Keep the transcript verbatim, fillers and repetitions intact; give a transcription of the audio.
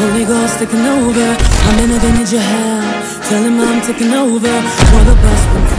Holy Ghost taking over. I'm in a vintage of hell. Tell him I'm taking over. For the best one.